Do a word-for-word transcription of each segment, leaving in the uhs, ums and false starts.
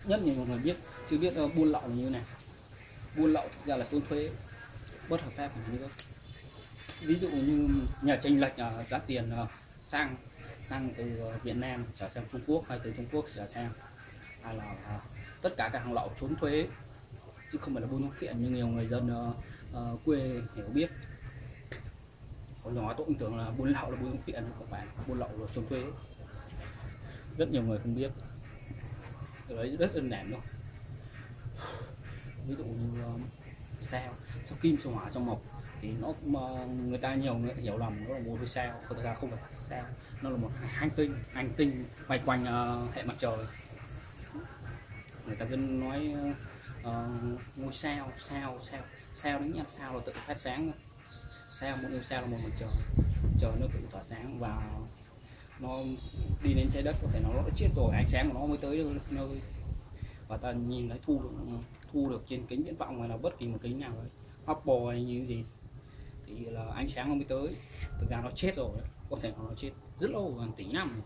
nhất nhiều người biết chưa biết uh, buôn lậu là như này. Buôn lậu thực ra là trốn thuế bất hợp pháp như thế. Ví dụ như nhà chênh lệch uh, giá tiền uh, sang sang từ uh, Việt Nam trở sang Trung Quốc, hay từ Trung Quốc trở sang, hay là uh, tất cả các hàng lậu trốn thuế chứ không phải là buôn thuốc phiện như nhiều người dân uh, uh, quê hiểu biết. Hồi nhỏ tôi cũng tưởng là buôn lậu là buôn thuốc phiện, không phải, buôn lậu là trốn thuế. Rất nhiều người không biết, cái đấy rất đơn giản thôi. Ví dụ như uh, sao sao kim, sao hỏa, sao mộc thì nó người ta nhiều người hiểu lầm nó là một đôi sao, thực ra không phải sao, nó là một hành tinh hành tinh bay quanh uh, hệ mặt trời. Người ta cứ nói uh, ngôi sao sao sao sao đấy nha, sao là tự phát sáng, sao một ngôi sao là một mặt trời, trời nó tự tỏa sáng và nó đi đến trái đất, có thể nó đã chết rồi, ánh sáng của nó mới tới nơi và ta nhìn thấy thu được thu được trên kính viễn vọng hay là bất kỳ một kính nào ấy, Hubble hay như gì thì là ánh sáng nó mới tới. Thực ra nó chết rồi, có thể nó chết rất lâu, hàng tỷ năm.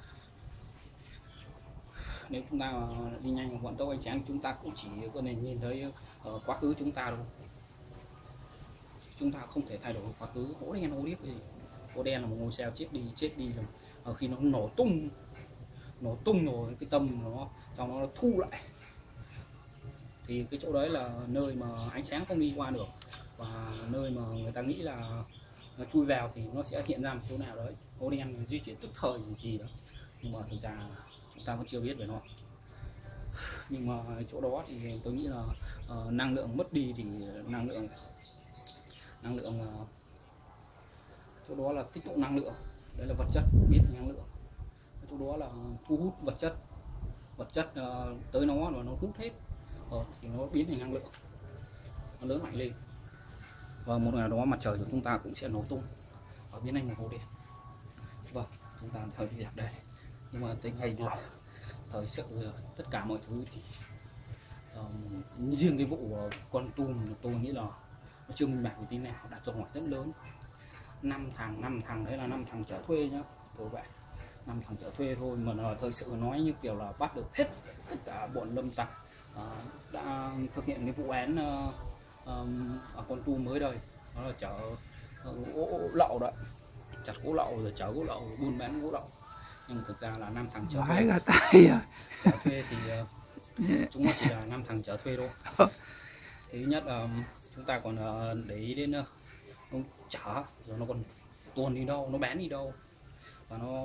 Nếu chúng ta đi nhanh vận tốc ánh sáng, chúng ta cũng chỉ có thể nhìn thấy uh, quá khứ chúng ta đâu. Chúng ta không thể thay đổi quá khứ. Hố đen hố điếc gì. Hố đen là một ngôi sao chết đi chết đi là uh, khi nó nổ tung nổ tung rồi cái tâm nó xong nó thu lại thì cái chỗ đấy là nơi mà ánh sáng không đi qua được, và nơi mà người ta nghĩ là nó chui vào thì nó sẽ hiện ra một chỗ nào đấy. Hố đen di chuyển tức thời gì gì đó, nhưng mà thực ra chúng ta vẫn chưa biết về nó. Nhưng mà chỗ đó thì tôi nghĩ là uh, năng lượng mất đi thì năng lượng năng lượng uh, chỗ đó là tích tụ năng lượng, đấy là vật chất biến thành năng lượng. Chỗ đó là thu hút vật chất vật chất uh, tới nó và nó hút hết, uh, thì nó biến thành năng lượng, nó lớn mạnh lên, và một ngày đó mặt trời của chúng ta cũng sẽ nổ tung và biến thành một hố đen. Vâng, chúng ta thời đi đây, nhưng mà tình hình là thời sự tất cả mọi thứ thì um, riêng cái vụ uh, con tum tôi nghĩ là nó chưa minh bạch một tí nào, đặt câu hỏi rất lớn. Năm thằng năm thằng đấy là năm thằng trở thuê nhá, các bạn, năm thằng trở thuê thôi mà là thời sự nói như kiểu là bắt được hết tất cả bọn lâm tặc uh, đã thực hiện cái vụ án uh, um, ở con tum mới đây, đó là chở uh, gỗ lậu đấy, chặt gỗ lậu rồi chở gỗ lậu, buôn bán gỗ lậu. Nhưng thực ra là năm thằng trở thuê, cả tay à. trở thuê thì uh, chúng nó chỉ là năm thằng trở thuê thôi. Thứ nhất là uh, chúng ta còn uh, để ý đến uh, nó chở rồi nó còn tuồn đi đâu, nó bán đi đâu, và nó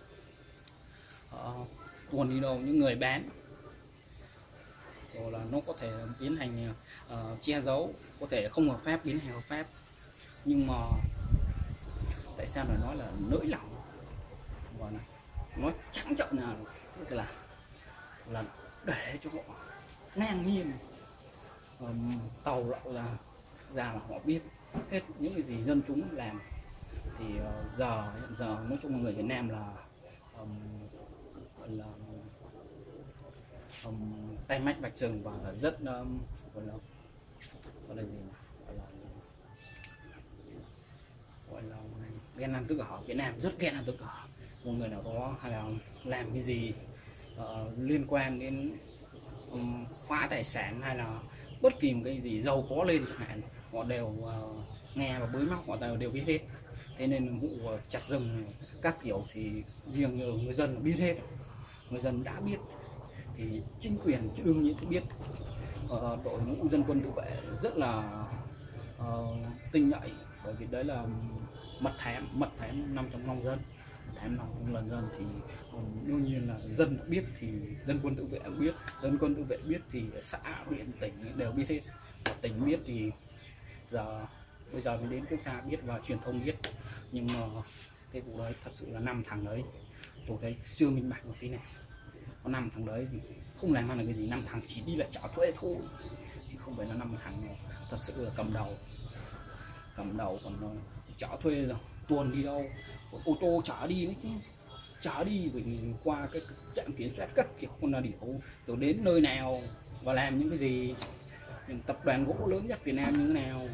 uh, tuồn đi đâu, những người bán rồi là nó có thể biến thành uh, che giấu, có thể không hợp pháp biến thành hợp pháp. Nhưng mà tại sao lại nói là nới lỏng và nói trắng trợn là là là để cho họ ngang nhiên um, tàu lậu ra ra là họ biết hết những cái gì dân chúng làm. Thì uh, giờ hiện giờ nói chung người Việt Nam là um, gọi là um, tay mách vạch rừng và là rất um, gọi là gọi là gì gọi là gọi là ghen ăn tức ở. Việt Nam rất ghen ăn tức ở một người nào đó hay là làm cái gì uh, liên quan đến um, phá tài sản hay là bất kỳ một cái gì giàu có lên chẳng hạn, họ đều uh, nghe và bới móc, họ đều đều biết hết. Thế nên vụ uh, chặt rừng này, các kiểu thì riêng người dân biết hết, người dân đã biết thì chính quyền đương nhiên sẽ biết. Uh, đội ngũ dân quân tự vệ rất là uh, tinh nhạy, bởi vì đấy là mật thám mật thám nằm trong lòng dân, thám nằm trong lòng dân thì um, đương nhiên là dân biết thì dân quân tự vệ biết, dân quân tự vệ biết thì xã huyện tỉnh đều biết hết, và tỉnh biết thì giờ bây giờ mới đến quốc gia biết và truyền thông biết. Nhưng mà cái vụ đấy thật sự là năm thằng đấy tôi thấy chưa minh bạch một tí nào. Có năm thằng đấy thì không làm ăn được cái gì, năm thằng chỉ đi là trả thuê thôi chứ không phải là năm thằng thật sự là cầm đầu cầm đầu còn trả thuê rồi tuần đi đâu, ô tô chở đi đấy chứ, chở đi vì qua cái trạm kiểm soát các kiểu con là điểu, rồi đến nơi nào và làm những cái gì, những tập đoàn gỗ lớn nhất Việt Nam như thế nào,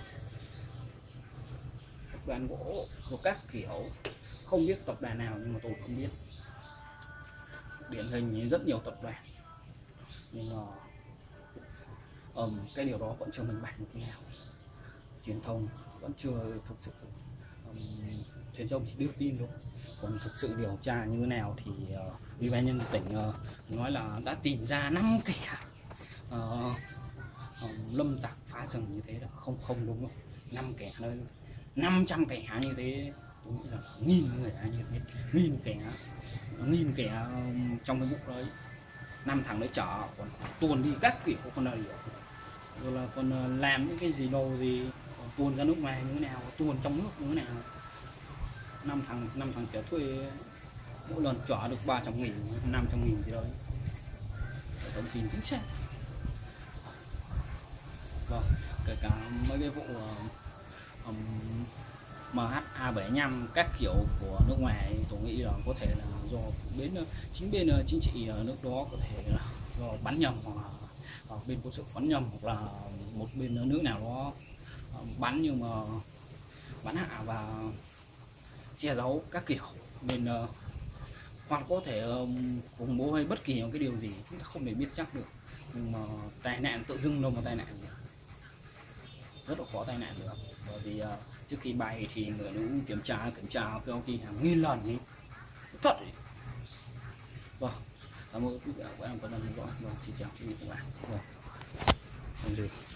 tập đoàn gỗ của các kiểu, không biết tập đoàn nào nhưng mà tôi không biết. Điển hình như rất nhiều tập đoàn nhưng mà um, cái điều đó vẫn chưa minh bạch một tí nào, truyền thông vẫn chưa thực sự um, truyền thông chỉ đưa tin thôi, còn thực sự điều tra như thế nào thì uh, ủy ban nhân dân tỉnh uh, nói là đã tìm ra năm kẻ uh, um, lâm tặc phá rừng như thế là không không đúng không, năm kẻ nơi năm trăm kẻ như thế, tôi nghĩ là nghìn người như thế, nghìn kẻ nghìn kẻ um, trong cái vụ đấy, năm thằng đấy chở còn tuồn đi các kiểu con này rồi là còn làm những cái gì đồ gì, tuồn ra nước ngoài như thế nào, tuồn trong nước như thế nào, năm thằng năm thằng chở thuê mỗi lần chở được ba trăm nghìn năm trăm nghìn gì đấy, thông tin chính xác. Vâng, kể cả mấy cái vụ um, em hát A bảy năm các kiểu của nước ngoài, tôi nghĩ là có thể là do bên chính bên chính trị nước đó có thể là do bắn nhầm, hoặc là hoặc bên quân sự bắn nhầm, hoặc là một bên nước nào đó bắn nhưng mà bắn hạ và che giấu các kiểu, nên uh, hoặc có thể um, khủng bố hay bất kỳ một cái điều gì chúng ta không thể biết chắc được, nhưng mà tai nạn tự dưng đâu mà tai nạn được, rất là khó tai nạn được, bởi vì uh, trước khi bay thì người nữ kiểm tra kiểm tra cái kỳ hàng nghìn lần ấy, thật ấy. Vâng, cảm ơn quý vị và các bạn quan tâm theo dõi. Vâng, xin chào quý vị và các bạn. Vâng,